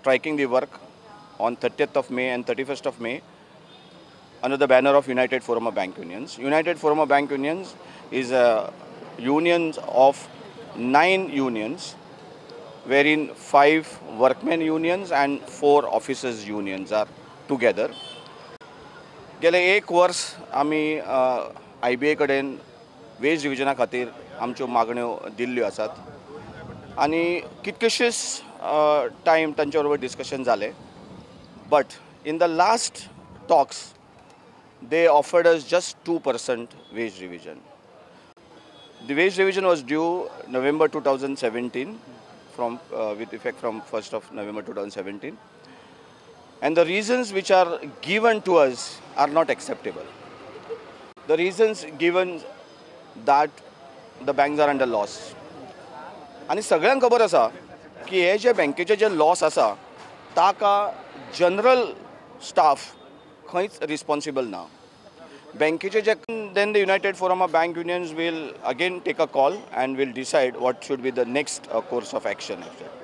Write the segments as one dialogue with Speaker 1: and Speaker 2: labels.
Speaker 1: striking the work on 30th of May and 31st of May under the banner of United Forum of Bank Unions. United Forum of Bank Unions is a union of 9 unions, wherein 5 workmen unions and 4 officers unions are together. गेले 1 वर्ष आमी IBA कडेन veg डिविजना खातीर आमच्यो मागण्यो दिल्ल्यो आसात आनी कितकेशेच टायम तांचे बरोबर डिस्कशन जालें, but in the last talks they offered us just 2% wage revision. The wage revision was due November 2017, with effect from 1st of November 2017. And the reasons which are given to us are not acceptable. The reasons given that the banks are under loss. आणि सगळ्यांक खबर आसा की हे जे बँकेचे जे loss आसा ताका general staff खंयच responsible ना. बँकेचे जे then the United Forum of Bank Unions will again take a call and will decide what should be the next course of action.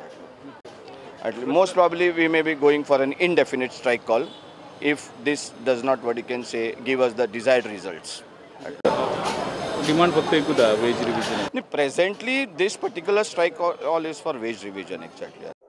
Speaker 1: Most probably we may be going for an indefinite strike call if this does not, what you can say, give us the desired results.
Speaker 2: Demand फक्त एकूच wage revision.
Speaker 1: Presently this particular strike call is for wage revision exactly.